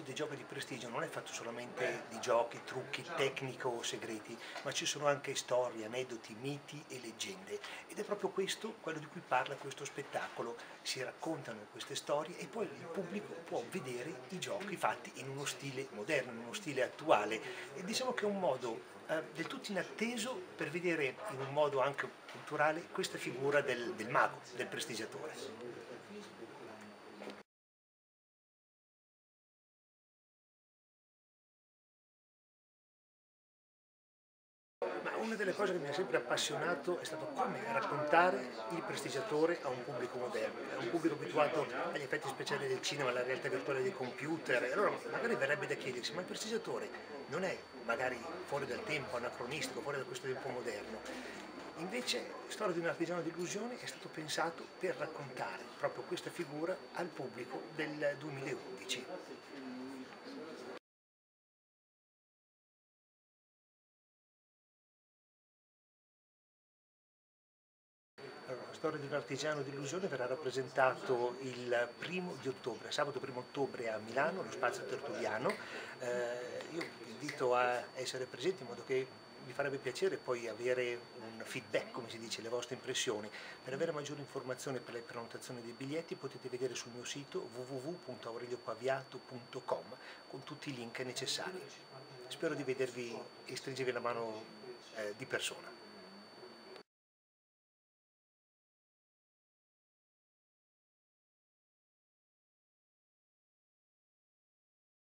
dei giochi di prestigio non è fatto solamente di giochi, trucchi, tecniche o segreti, ma ci sono anche storie, aneddoti, miti e leggende. Ed è proprio questo quello di cui parla questo spettacolo. Si raccontano queste storie e poi il pubblico può vedere i giochi fatti in uno stile moderno, in uno stile attuale. E diciamo che è un modo del tutto inatteso per vedere in un modo anche culturale questa figura del mago, del prestigiatore. Ma una delle cose che mi ha sempre appassionato è stato come raccontare il prestigiatore a un pubblico moderno, a un pubblico abituato agli effetti speciali del cinema, alla realtà virtuale dei computer. E allora magari verrebbe da chiedersi, ma il prestigiatore non è magari fuori dal tempo, anacronistico, fuori da questo tempo moderno? Invece, Storia di un artigiano di illusioni è stato pensato per raccontare proprio questa figura al pubblico del 2011. Allora, la storia di un artigiano di illusione verrà rappresentato il 1° di ottobre, sabato 1° ottobre a Milano, allo Spazio Tertulliano. Io vi invito a essere presenti in modo che mi farebbe piacere poi avere un feedback, come si dice, le vostre impressioni. Per avere maggiori informazioni per le prenotazioni dei biglietti potete vedere sul mio sito www.aureliopaviato.com con tutti i link necessari. Spero di vedervi e stringervi la mano di persona.